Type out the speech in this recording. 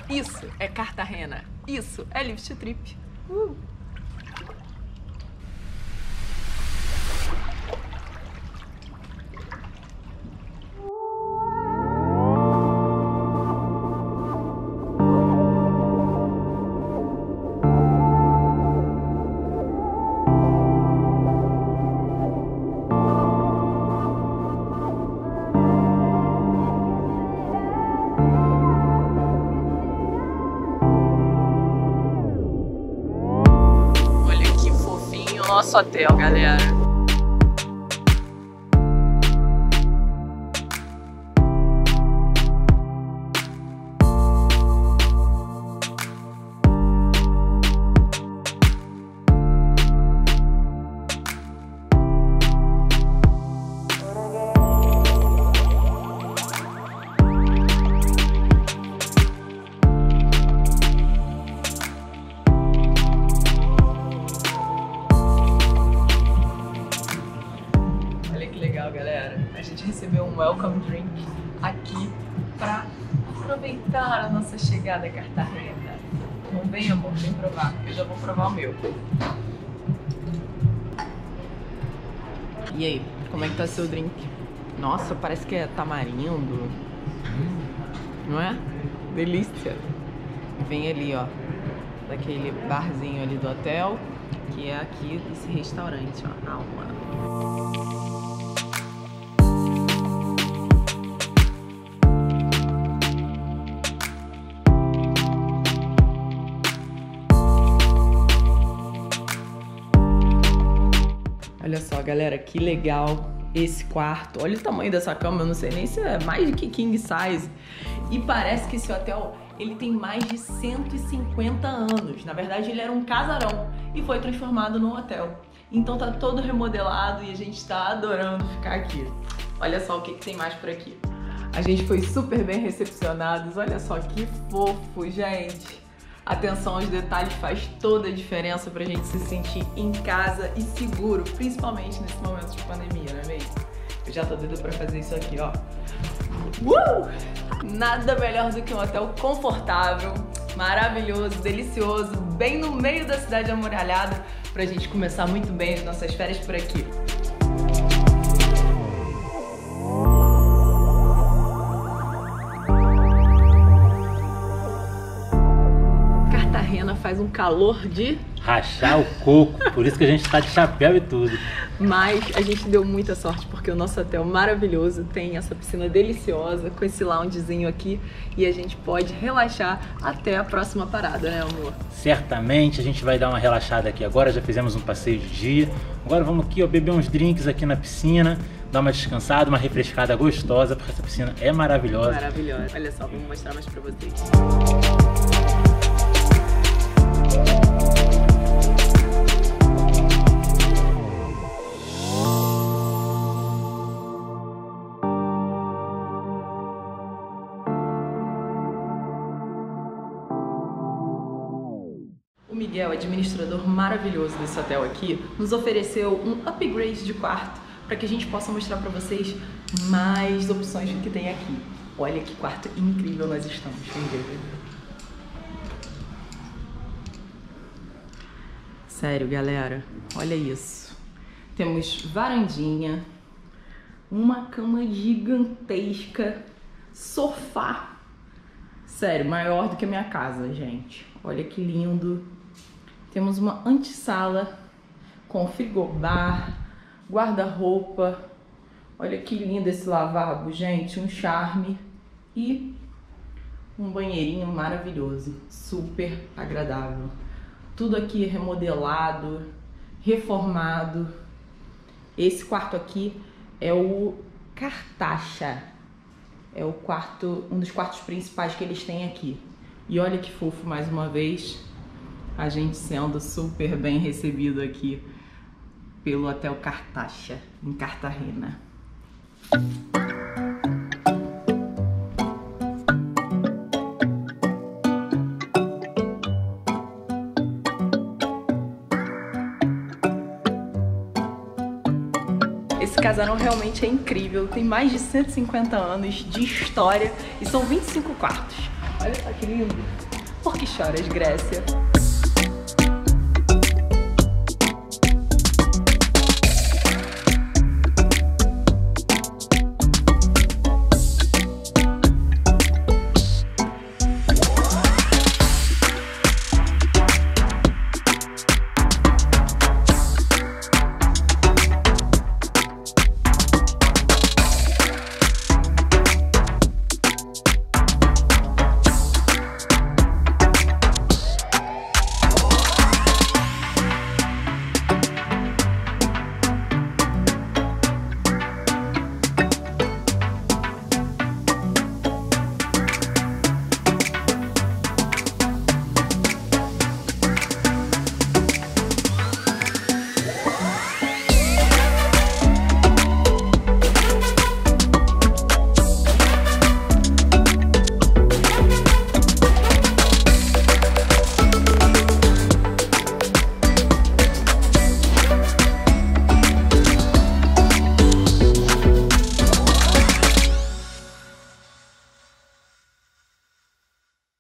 Isso é Cartagena. Isso é Lift Trip. Nosso hotel, galera. Galera, a gente recebeu um welcome drink aqui para aproveitar a nossa chegada a Cartagena. Então vem, amor, vem provar, eu já vou provar o meu. E aí, como é que tá seu drink? Nossa, parece que é tamarindo, não é? Delícia! Vem ali, ó, daquele barzinho ali do hotel, que é aqui esse restaurante, ó, Alma. Olha só, galera, que legal esse quarto. Olha o tamanho dessa cama, eu não sei nem se é mais do que king size. E parece que esse hotel, ele tem mais de 150 anos. Na verdade, ele era um casarão e foi transformado num hotel. Então tá todo remodelado e a gente tá adorando ficar aqui. Olha só o que tem mais por aqui. A gente foi super bem recepcionados. Olha só que fofo, gente. Atenção aos detalhes faz toda a diferença pra gente se sentir em casa e seguro, principalmente nesse momento de pandemia, não é mesmo? Eu já tô doida pra fazer isso aqui, ó. Nada melhor do que um hotel confortável, maravilhoso, delicioso, bem no meio da cidade amuralhada, pra gente começar muito bem as nossas férias por aqui. Cartagena faz um calor de rachar o coco, por isso que a gente tá de chapéu e tudo. Mas a gente deu muita sorte porque o nosso hotel maravilhoso tem essa piscina deliciosa com esse loungezinho aqui e a gente pode relaxar até a próxima parada, né, amor? Certamente a gente vai dar uma relaxada aqui agora, já fizemos um passeio de dia. Agora vamos aqui, ó, beber uns drinks aqui na piscina, dar uma descansada, uma refrescada gostosa, porque essa piscina é maravilhosa. Maravilhosa. Olha só, vamos mostrar mais pra vocês. O Miguel, administrador maravilhoso desse hotel aqui, nos ofereceu um upgrade de quarto para que a gente possa mostrar para vocês mais opções do que tem aqui. Olha que quarto incrível nós estamos, vem ver. Sério, galera, olha isso. Temos varandinha, uma cama gigantesca, sofá. Sério, maior do que a minha casa, gente. Olha que lindo. Temos uma antessala com frigobar, guarda-roupa. Olha que lindo esse lavabo, gente, um charme. E um banheirinho maravilhoso, super agradável. Tudo aqui remodelado, reformado. Esse quarto aqui é o Cartaxa. É o quarto, um dos quartos principais que eles têm aqui. E olha que fofo, mais uma vez, a gente sendo super bem recebido aqui pelo Hotel Cartaxa, em Cartagena. Esse casarão realmente é incrível, tem mais de 150 anos de história e são 25 quartos. Olha só que lindo. Por que choras, Grécia?